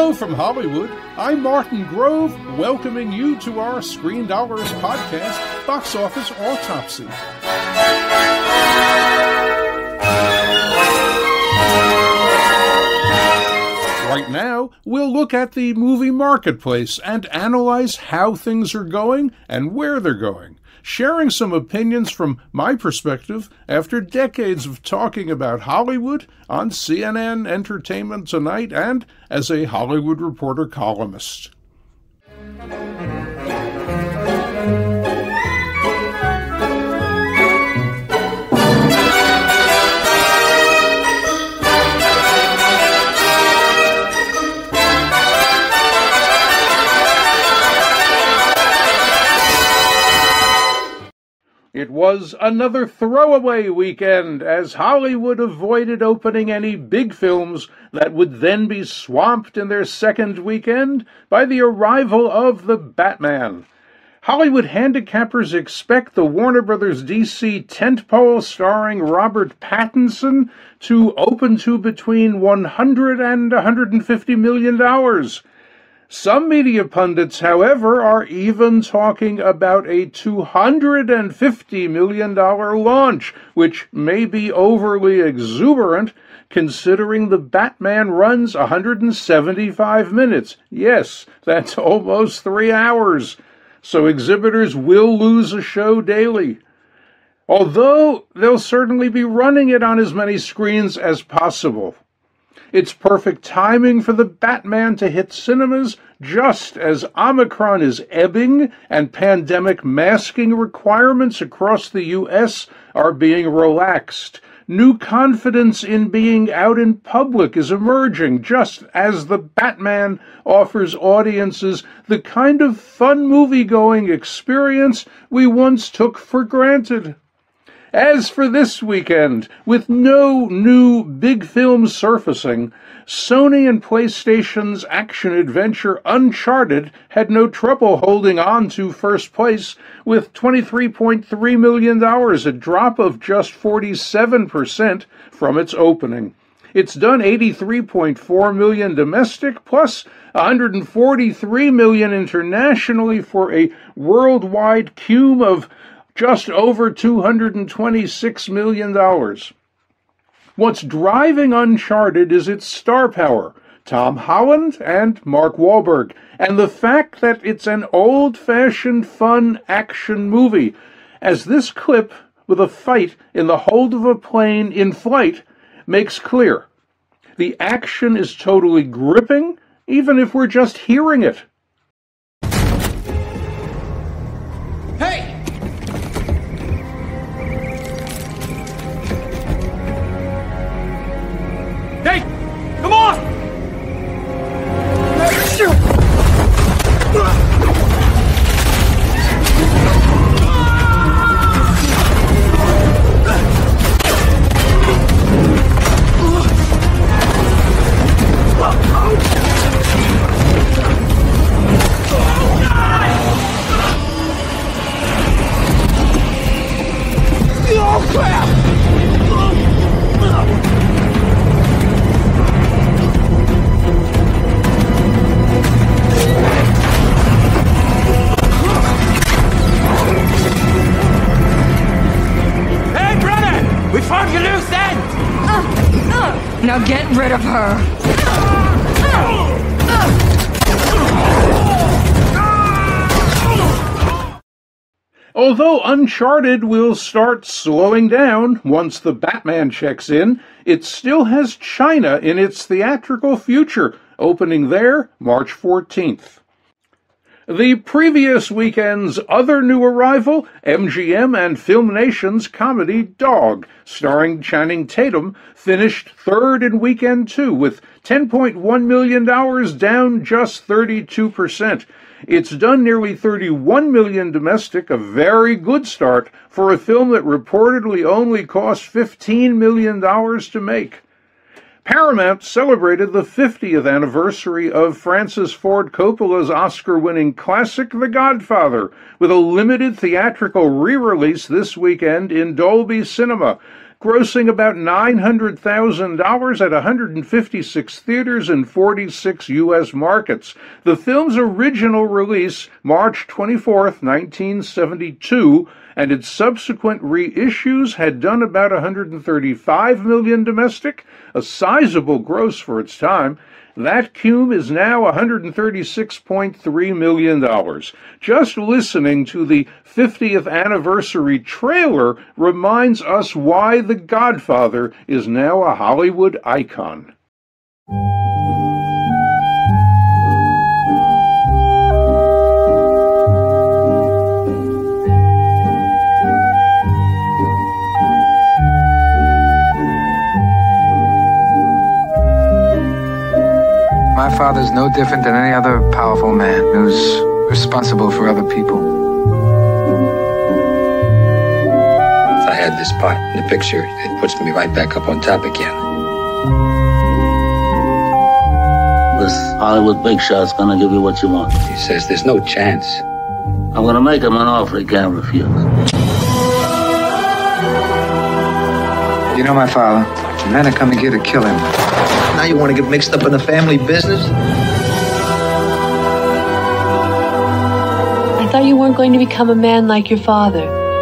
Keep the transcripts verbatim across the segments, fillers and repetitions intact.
Hello from Hollywood. I'm Martin Grove, welcoming you to our Screendollars podcast, Box Office Autopsy. Right now, we'll look at the movie marketplace and analyze how things are going and where they're going, sharing some opinions from my perspective after decades of talking about Hollywood on C N N Entertainment Tonight and as a Hollywood Reporter columnist. It was another throwaway weekend as Hollywood avoided opening any big films that would then be swamped in their second weekend by the arrival of The Batman. Hollywood handicappers expect the Warner Brothers D C tentpole starring Robert Pattinson to open to between one hundred and one hundred fifty million dollars. Some media pundits, however, are even talking about a two hundred fifty million dollars launch, which may be overly exuberant considering The Batman runs one hundred seventy-five minutes. Yes, that's almost three hours. So exhibitors will lose a show daily. Although they'll certainly be running it on as many screens as possible. It's perfect timing for The Batman to hit cinemas just as Omicron is ebbing and pandemic masking requirements across the U S are being relaxed. New confidence in being out in public is emerging just as The Batman offers audiences the kind of fun movie-going experience we once took for granted. As for this weekend, with no new big films surfacing, Sony and PlayStation's action-adventure Uncharted had no trouble holding on to first place with twenty-three point three million dollars, a drop of just forty-seven percent from its opening. It's done eighty-three point four million dollars domestic, plus one hundred forty-three million dollars internationally for a worldwide cume of just over two hundred twenty-six million dollars. What's driving Uncharted is its star power, Tom Holland and Mark Wahlberg, and the fact that it's an old-fashioned fun action movie, as this clip with a fight in the hold of a plane in flight makes clear. The action is totally gripping, even if we're just hearing it. Hey! Hey! Come on! Oh, crap! Now get rid of her. Although Uncharted will start slowing down once The Batman checks in, it still has China in its theatrical future, opening there March fourteenth. The previous weekend's other new arrival, M G M and FilmNation's comedy Dog, starring Channing Tatum, finished third in weekend two with ten point one million dollars, down just thirty-two percent. It's done nearly thirty-one million dollars domestic, a very good start for a film that reportedly only cost fifteen million dollars to make. Paramount celebrated the fiftieth anniversary of Francis Ford Coppola's Oscar-winning classic The Godfather with a limited theatrical re-release this weekend in Dolby Cinema. grossing about nine hundred thousand dollars at one hundred fifty-six theaters in forty-six U S markets. The film's original release, March twenty-fourth, nineteen seventy-two, and its subsequent reissues had done about one hundred thirty-five million dollars domestic, a sizable gross for its time. That cum is now one hundred thirty-six point three million dollars. Just listening to the fiftieth anniversary trailer reminds us why The Godfather is now a Hollywood icon. My father's no different than any other powerful man who's responsible for other people. If I had this part in the picture, it puts me right back up on top again. This Hollywood big shot's gonna give you what you want. He says there's no chance. I'm gonna make him an offer he can't refuse. You know my father. The men are coming here to kill him. Now you want to get mixed up in the family business? I thought you weren't going to become a man like your father.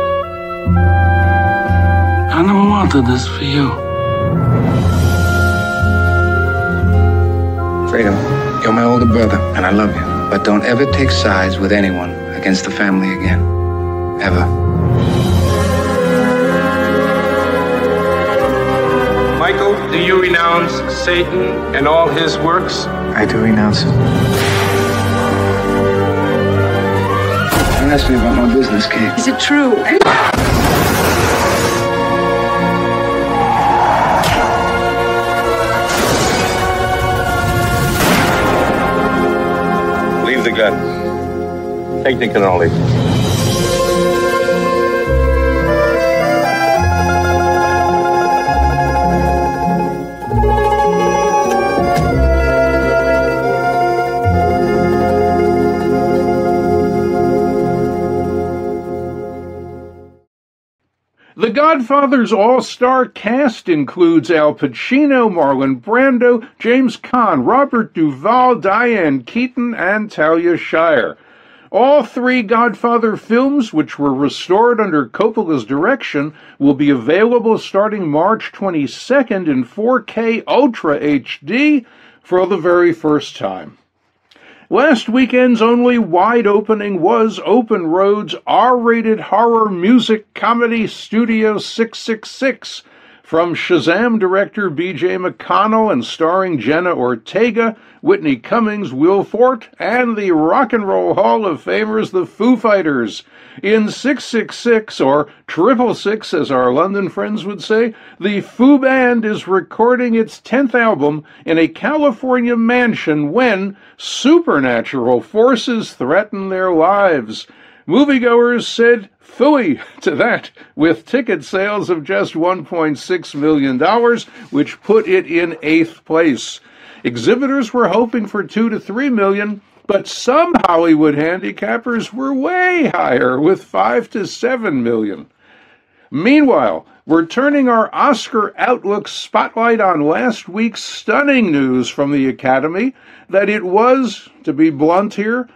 I never wanted this for you. Fredo, you're my older brother, and I love you. But don't ever take sides with anyone against the family again. Ever. Michael, do you renounce Satan and all his works? I do renounce it. Don't ask me about my business, Kate. Is it true? Leave the gun. Take the cannoli. The Godfather's all-star cast includes Al Pacino, Marlon Brando, James Caan, Robert Duvall, Diane Keaton, and Talia Shire. All three Godfather films, which were restored under Coppola's direction, will be available starting March twenty-second in four K Ultra H D for the very first time. Last weekend's only wide opening was Open Road's R-rated horror music comedy Studio six six six. From Shazam director B J McConnell and starring Jenna Ortega, Whitney Cummings, Will Forte, and the Rock and Roll Hall of Famers, the Foo Fighters. In six six six, or Triple Six as our London friends would say, the Foo Band is recording its tenth album in a California mansion when supernatural forces threaten their lives. Moviegoers said phooey to that, with ticket sales of just one point six million dollars, which put it in eighth place. Exhibitors were hoping for two to three million, but some Hollywood handicappers were way higher, with five to seven million. Meanwhile, we're turning our Oscar Outlook spotlight on last week's stunning news from the Academy that it was, to be blunt here,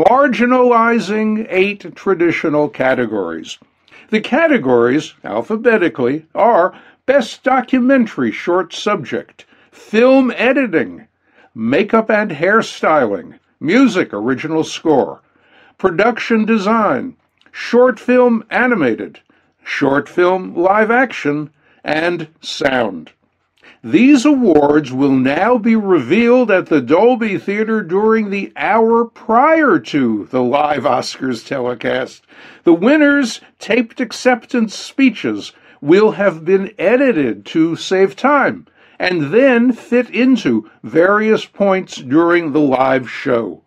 marginalizing eight traditional categories. The categories, alphabetically, are Best Documentary Short Subject, Film Editing, Makeup and Hairstyling, Music Original Score, Production Design, Short Film Animated, Short Film Live Action, and Sound. These awards will now be revealed at the Dolby Theater during the hour prior to the live Oscars telecast. The winners' taped acceptance speeches will have been edited to save time and then fit into various points during the live show.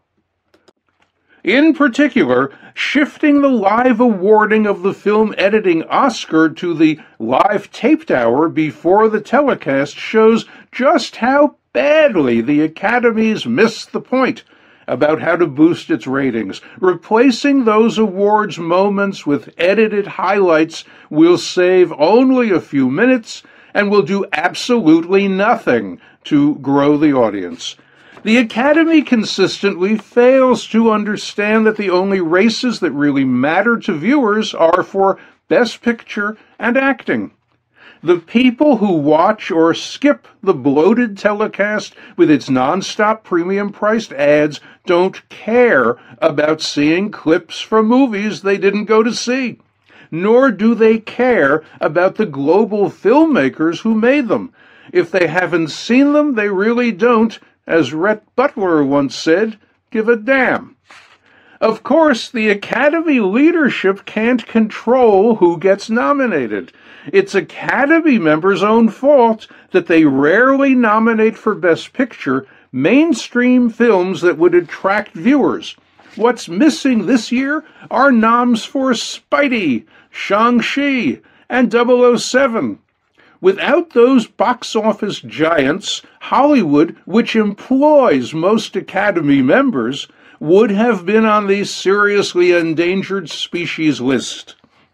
In particular, shifting the live awarding of the film editing Oscar to the live taped hour before the telecast shows just how badly the Academies missed the point, about how to boost its ratings. Replacing those awards moments with edited highlights will save only a few minutes and will do absolutely nothing to grow the audience. The Academy consistently fails to understand that the only races that really matter to viewers are for Best Picture and acting. The people who watch or skip the bloated telecast with its non-stop premium-priced ads don't care about seeing clips from movies they didn't go to see, nor do they care about the global filmmakers who made them. If they haven't seen them, they really don't, as Rhett Butler once said, give a damn. Of course, the Academy leadership can't control who gets nominated. It's Academy members' own fault that they rarely nominate for Best Picture mainstream films that would attract viewers. What's missing this year are noms for Spidey, Shang-Chi, and double oh seven. Without those box office giants, Hollywood, which employs most Academy members, would have been on the seriously endangered species list.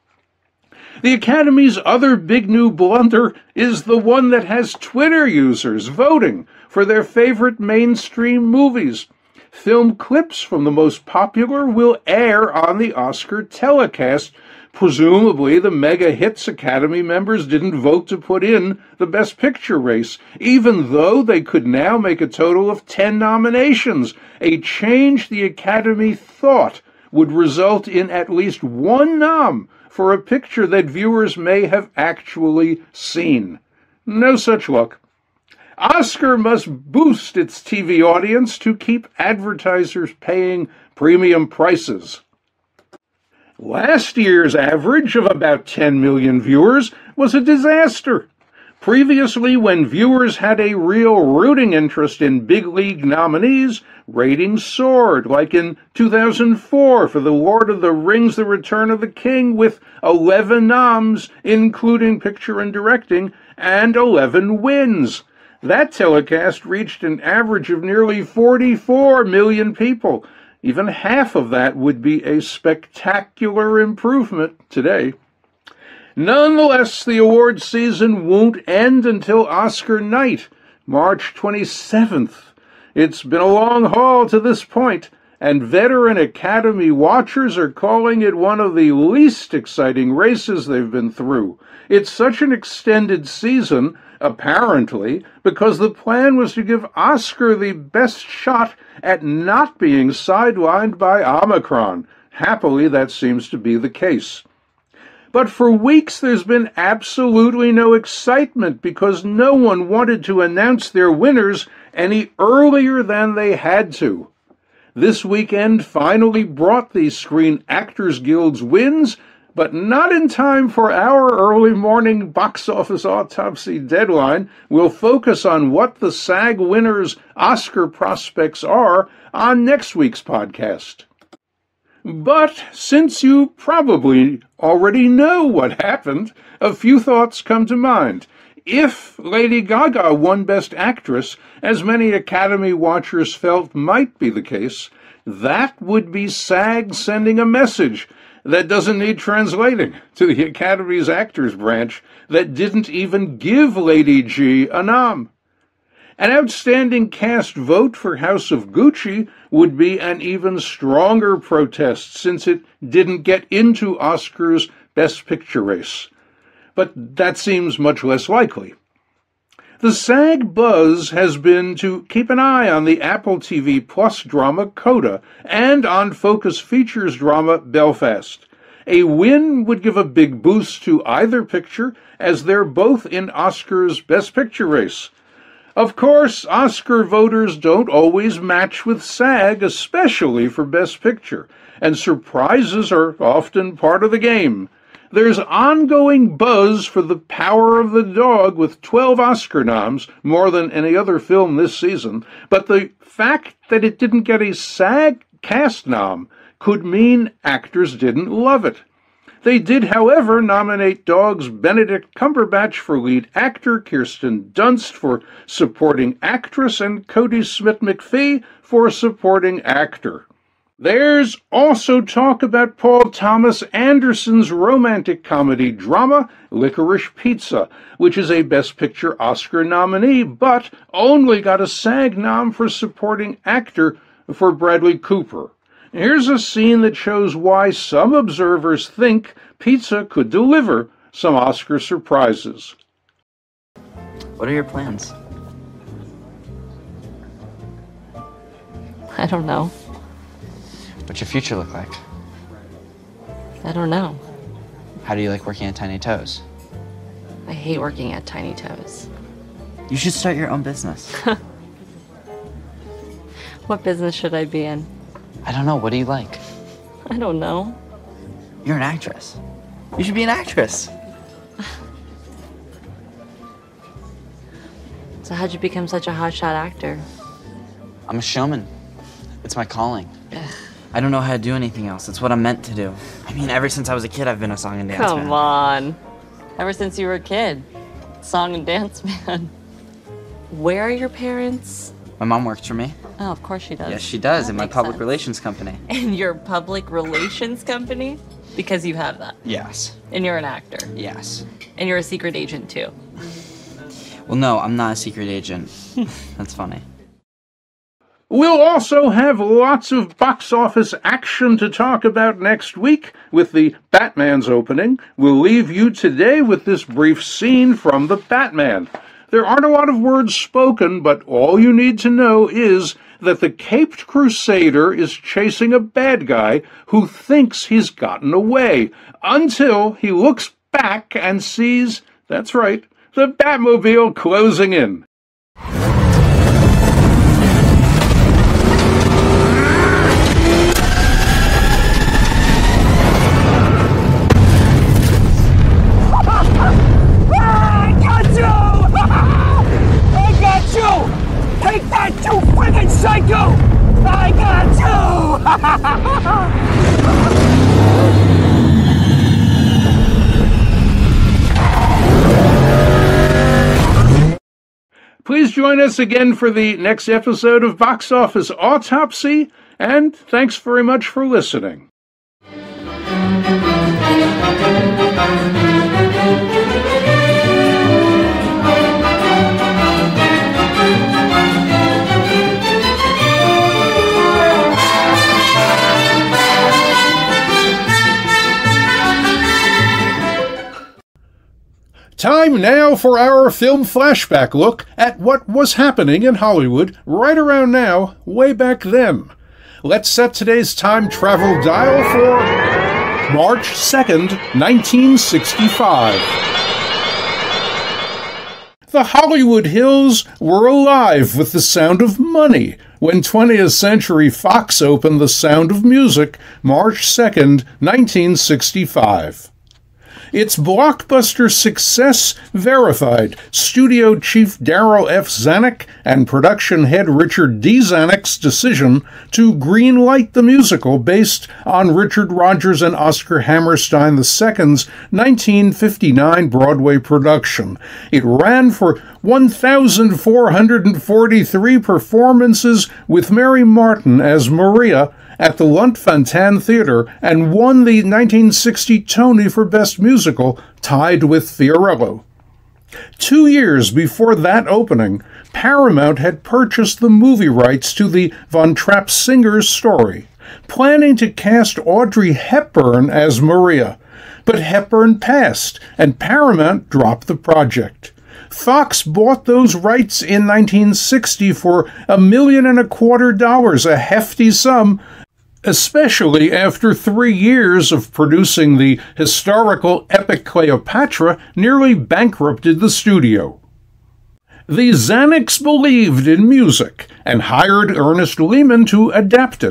The Academy's other big new blunder is the one that has Twitter users voting for their favorite mainstream movies. Film clips from the most popular will air on the Oscar telecast. Presumably, the mega hits Academy members didn't vote to put in the Best Picture race, even though they could now make a total of ten nominations, a change the Academy thought would result in at least one nom for a picture that viewers may have actually seen. No such luck. Oscar must boost its T V audience to keep advertisers paying premium prices. Last year's average of about ten million viewers was a disaster. Previously, when viewers had a real rooting interest in big league nominees, ratings soared, like in two thousand four for The Lord of the Rings: The Return of the King, with eleven noms, including picture and directing, and eleven wins. That telecast reached an average of nearly forty-four million people. Even half of that would be a spectacular improvement today. Nonetheless, the awards season won't end until Oscar night, March twenty-seventh. It's been a long haul to this point, and veteran Academy watchers are calling it one of the least exciting races they've been through. It's such an extended season, apparently, because the plan was to give Oscar the best shot at not being sidelined by Omicron. Happily, that seems to be the case. But for weeks there's been absolutely no excitement because no one wanted to announce their winners any earlier than they had to. This weekend finally brought the Screen Actors Guild's wins, but not in time for our early morning box office autopsy deadline. We'll focus on what the SAG winners' Oscar prospects are on next week's podcast. But since you probably already know what happened, a few thoughts come to mind. If Lady Gaga won Best Actress, as many Academy watchers felt might be the case, that would be SAG sending a message that doesn't need translating to the Academy's Actors Branch that didn't even give Lady G a nom. An outstanding cast vote for House of Gucci would be an even stronger protest since it didn't get into Oscar's Best Picture race. But that seems much less likely. The SAG buzz has been to keep an eye on the Apple T V Plus drama Coda and on Focus Features drama Belfast. A win would give a big boost to either picture, as they're both in Oscar's Best Picture race. Of course, Oscar voters don't always match with SAG, especially for Best Picture, and surprises are often part of the game. There's ongoing buzz for The Power of the Dog with twelve Oscar noms, more than any other film this season, but the fact that it didn't get a SAG cast nom could mean actors didn't love it. They did, however, nominate Dogs Benedict Cumberbatch for lead actor, Kirsten Dunst for supporting actress, and Cody Smith-McPhee for supporting actor. There's also talk about Paul Thomas Anderson's romantic comedy drama, Licorice Pizza, which is a Best Picture Oscar nominee, but only got a SAG nom for supporting actor for Bradley Cooper. Here's a scene that shows why some observers think Pizza could deliver some Oscar surprises. What are your plans? I don't know. What's your future look like? I don't know. How do you like working at Tiny Toes? I hate working at Tiny Toes. You should start your own business. What business should I be in? I don't know. What do you like? I don't know. You're an actress. You should be an actress. So how'd you become such a hotshot actor? I'm a showman. It's my calling. I don't know how to do anything else. It's what I'm meant to do. I mean, ever since I was a kid, I've been a song and dance Come man. Come on. Ever since you were a kid. Song and dance man. Where are your parents? My mom works for me. Oh, of course she does. Yes, she does, That in my makes public sense. relations company. In your public relations company? Because you have that. Yes. And you're an actor. Yes. And you're a secret agent, too. Well, no, I'm not a secret agent. That's funny. We'll also have lots of box office action to talk about next week with the Batman's opening. We'll leave you today with this brief scene from The Batman. There aren't a lot of words spoken, but all you need to know is that the Caped Crusader is chasing a bad guy who thinks he's gotten away, until he looks back and sees, that's right, the Batmobile closing in. Take that, you friggin' psycho! I got you! Please join us again for the next episode of Box Office Autopsy, and thanks very much for listening. Time now for our film flashback look at what was happening in Hollywood right around now, way back then. Let's set today's time travel dial for March second, nineteen sixty-five. The Hollywood Hills were alive with the sound of money when twentieth Century Fox opened The Sound of Music, March second, nineteen sixty-five. Its blockbuster success verified studio chief Darryl F. Zanuck and production head Richard D. Zanuck's decision to greenlight the musical based on Richard Rodgers and Oscar Hammerstein the Second's nineteen fifty-nine Broadway production. It ran for one thousand four hundred forty-three performances with Mary Martin as Maria at the Lunt-Fontanne Theater and won the nineteen sixty Tony for Best Musical, tied with Fiorello. Two years before that opening, Paramount had purchased the movie rights to the Von Trapp Singers story, planning to cast Audrey Hepburn as Maria. But Hepburn passed, and Paramount dropped the project. Fox bought those rights in nineteen sixty for a million and a quarter dollars, a hefty sum, especially after three years of producing the historical epic Cleopatra nearly bankrupted the studio. The Zanucks believed in music and hired Ernest Lehman to adapt it.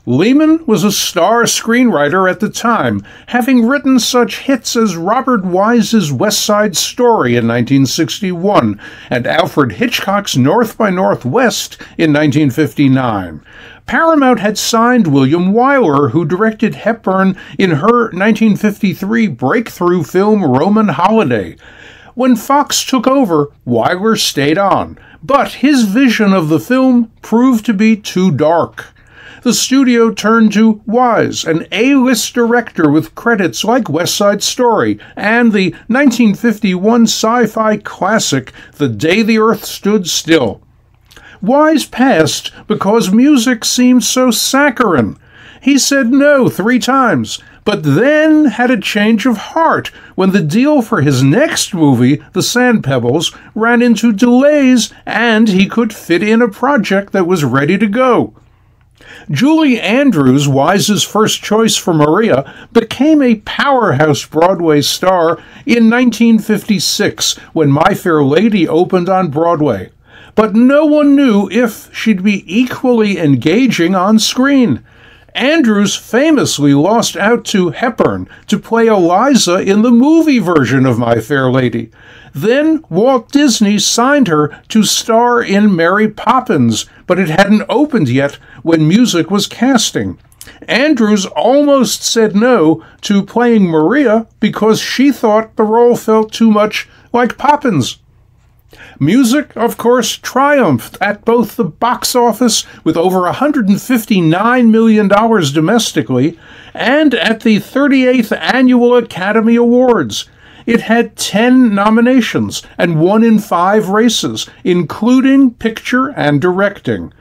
Lehman was a star screenwriter at the time, having written such hits as Robert Wise's West Side Story in nineteen sixty-one and Alfred Hitchcock's North by Northwest in nineteen fifty-nine. Paramount had signed William Wyler, who directed Hepburn in her nineteen fifty-three breakthrough film Roman Holiday. When Fox took over, Wyler stayed on, but his vision of the film proved to be too dark. The studio turned to Wise, an A-list director with credits like West Side Story and the nineteen fifty-one sci-fi classic The Day the Earth Stood Still. Wise passed because music seemed so saccharine. He said no three times, but then had a change of heart when the deal for his next movie, The Sand Pebbles, ran into delays and he could fit in a project that was ready to go. Julie Andrews, Wise's first choice for Maria, became a powerhouse Broadway star in nineteen fifty-six when My Fair Lady opened on Broadway. But no one knew if she'd be equally engaging on screen. Andrews famously lost out to Hepburn to play Eliza in the movie version of My Fair Lady. Then Walt Disney signed her to star in Mary Poppins, but it hadn't opened yet when music was casting. Andrews almost said no to playing Maria because she thought the role felt too much like Poppins. Music, of course, triumphed at both the box office with over one hundred fifty-nine million dollars domestically and at the thirty-eighth Annual Academy Awards. It had ten nominations and won in five races, including picture and directing.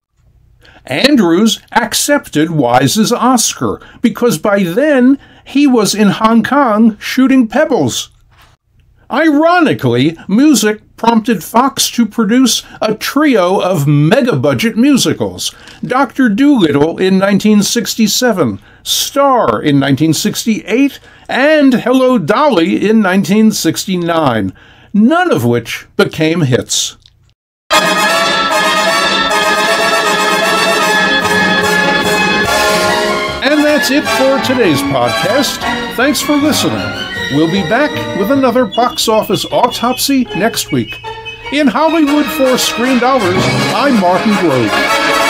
Andrews accepted Wise's Oscar because by then he was in Hong Kong shooting Pebbles. Ironically, music prompted Fox to produce a trio of mega-budget musicals: Doctor Dolittle in nineteen sixty-seven, Star in nineteen sixty-eight, and Hello, Dolly in nineteen sixty-nine, none of which became hits. And that's it for today's podcast. Thanks for listening. We'll be back with another box office autopsy next week. In Hollywood for Screendollars, I'm Martin Grove.